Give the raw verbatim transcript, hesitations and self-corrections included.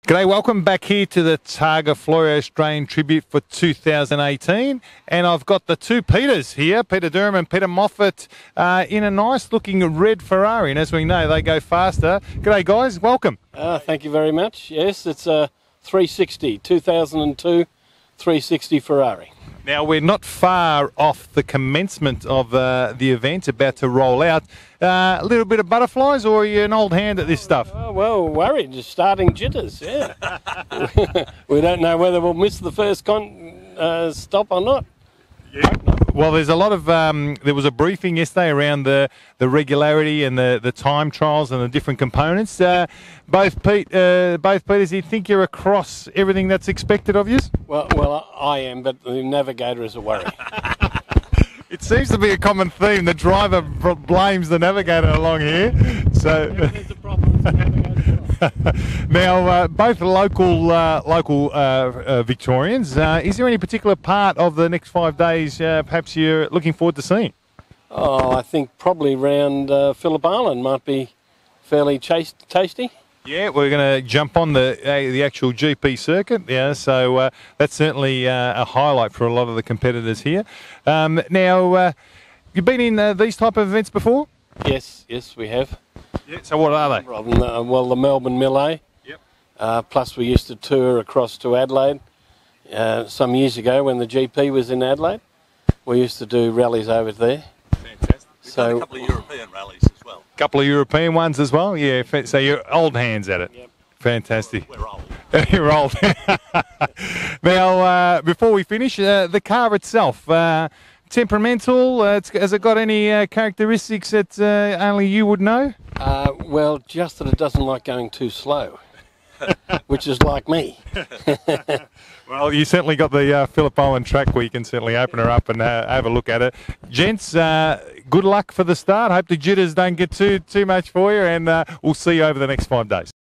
G'day, welcome back here to the Targa Florio Australian Tribute for two thousand eighteen. And I've got the two Peters here, Peter Durham and Peter Moffatt, uh, in a nice looking red Ferrari. And as we know, they go faster. G'day guys, welcome. Uh, thank you very much. Yes, it's a three sixty, two thousand two three sixty Ferrari. Now, we're not far off the commencement of uh, the event, about to roll out. Uh, a little bit of butterflies, or are you an old hand at this stuff? Oh, well, worried, just starting jitters, yeah. We don't know whether we'll miss the first con uh, stop or not. Yeah. Well, there's a lot of, um, there was a briefing yesterday around the, the regularity and the, the time trials and the different components. Uh, both Pete, uh, both Peters, do you think you're across everything that's expected of you? Well, well, I am, but the navigator is a worry. It seems to be a common theme. The driver blames the navigator along here. So There's a problem. It's the navigator's problem. now, uh, both local uh, local uh, uh, Victorians. Uh, is there any particular part of the next five days uh, perhaps you're looking forward to seeing? Oh, I think probably round uh, Phillip Island might be fairly chase tasty. Yeah, we're going to jump on the uh, the actual G P circuit. Yeah, so uh, that's certainly uh, a highlight for a lot of the competitors here. Um, now, uh, you've been in uh, these type of events before? Yes, yes, we have. Yeah. So what are they? Uh, well, the Melbourne Millet. Yep. Uh, plus, we used to tour across to Adelaide uh, some years ago when the G P was in Adelaide. We used to do rallies over there. Fantastic. We've So done a couple of European rallies as well. Couple of European ones as well. Yeah. So you're old hands at it. Yep. Fantastic. We're old. You're old. Now, uh, before we finish, uh, the car itself, uh, temperamental. Uh, it's, has it got any uh, characteristics that uh, only you would know? Uh, well, just that it doesn't like going too slow, which is like me. Well, you certainly got the uh, Phillip Island track where you can certainly open her up and uh, have a look at it. Gents, uh, good luck for the start. Hope the jitters don't get too too much for you, and uh, we'll see you over the next five days.